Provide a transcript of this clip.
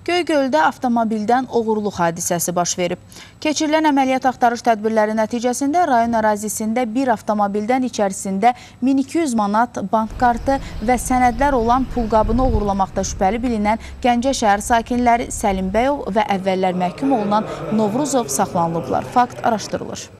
Göygöldə avtomobildən oğurluq hadisəsi baş verib. Keçirilən əməliyyat axtarış tədbirləri nəticəsində rayon ərazisində bir avtomobildən içərisində 1200 manat bank kartı və sənədlər olan pulqabını oğurlamaqda şübhəli bilinən Gəncə şəhər sakinləri Səlim Bəyov və əvvəllər məhkum olunan Novruzov saxlanılıblar. Fakt araşdırılır.